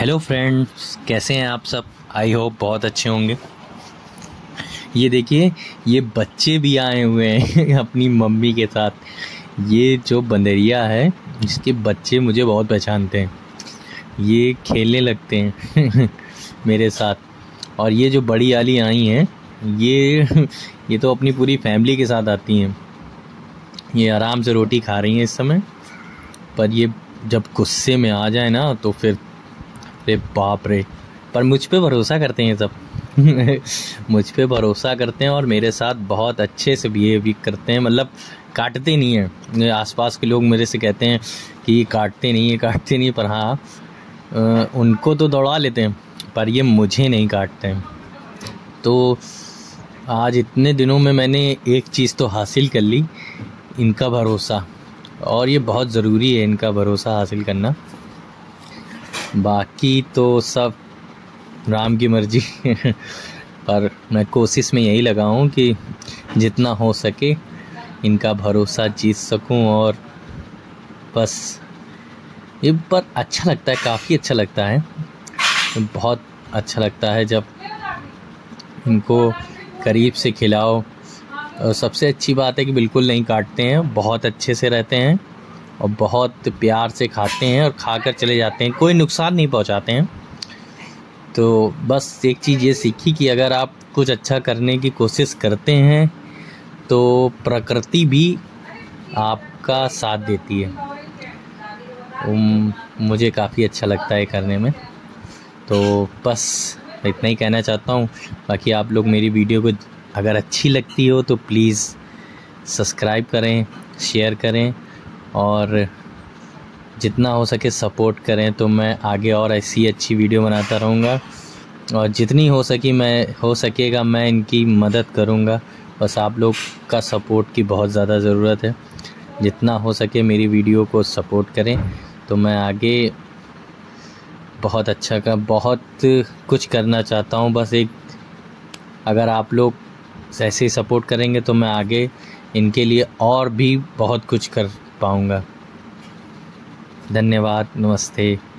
Hello friends, कैसे हैं आप सब। आई होप बहुत अच्छे होंगे। ये देखिए, ये बच्चे भी आए हुए हैं अपनी मम्मी के साथ। ये जो बंदरिया है, इसके बच्चे मुझे बहुत पहचानते हैं। ये खेलने लगते हैं मेरे साथ। और ये जो बड़ी वाली आई हैं, ये तो अपनी पूरी फैमिली के साथ आती हैं। ये आराम से रोटी खा रही हैं इस समय। पर ये जब गुस्से में आ जाए ना तो फिर अरे बाप रे। पर मुझ पे भरोसा करते हैं सब मुझ पे भरोसा करते हैं और मेरे साथ बहुत अच्छे से बिहेव भी करते हैं। मतलब काटते नहीं हैं। आसपास के लोग मेरे से कहते हैं कि ये काटते नहीं, पर हाँ, उनको तो दौड़ा लेते हैं, पर ये मुझे नहीं काटते हैं। तो आज इतने दिनों में मैंने एक चीज़ तो हासिल कर ली, इनका भरोसा। और ये बहुत ज़रूरी है, इनका भरोसा हासिल करना। बाकी तो सब राम की मर्जी पर मैं कोशिश में यही लगा हूँ कि जितना हो सके इनका भरोसा जीत सकूँ। और बस ये पर अच्छा लगता है, काफ़ी अच्छा लगता है, बहुत अच्छा लगता है जब इनको करीब से खिलाओ। और सबसे अच्छी बात है कि बिल्कुल नहीं काटते हैं, बहुत अच्छे से रहते हैं और बहुत प्यार से खाते हैं और खाकर चले जाते हैं, कोई नुकसान नहीं पहुंचाते हैं। तो बस एक चीज़ ये सीखी कि अगर आप कुछ अच्छा करने की कोशिश करते हैं तो प्रकृति भी आपका साथ देती है। मुझे काफ़ी अच्छा लगता है करने में। तो बस इतना ही कहना चाहता हूँ। बाकी आप लोग मेरी वीडियो को अगर अच्छी लगती हो तो प्लीज़ सब्सक्राइब करें, शेयर करें और जितना हो सके सपोर्ट करें। तो मैं आगे और ऐसी अच्छी वीडियो बनाता रहूँगा और जितनी हो सकेगा मैं इनकी मदद करूँगा। बस आप लोग का सपोर्ट की बहुत ज़्यादा ज़रूरत है। जितना हो सके मेरी वीडियो को सपोर्ट करें तो मैं आगे बहुत बहुत कुछ करना चाहता हूँ। बस एक अगर आप लोग ऐसे ही सपोर्ट करेंगे तो मैं आगे इनके लिए और भी बहुत कुछ कर पाऊँगा। धन्यवाद, नमस्ते।